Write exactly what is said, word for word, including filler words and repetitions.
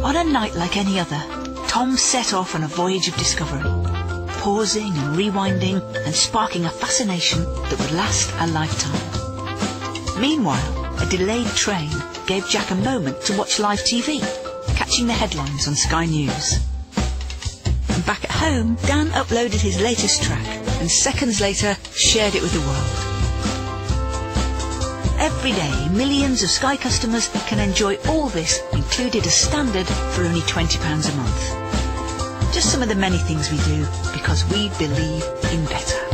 On a night like any other, Tom set off on a voyage of discovery, pausing and rewinding and sparking a fascination that would last a lifetime. Meanwhile, a delayed train gave Jack a moment to watch live T V, catching the headlines on Sky News. And back at home, Dan uploaded his latest track and seconds later shared it with the world. Every day, millions of Sky customers can enjoy all this included as standard for only twenty pounds a month. Just some of the many things we do because we believe in better.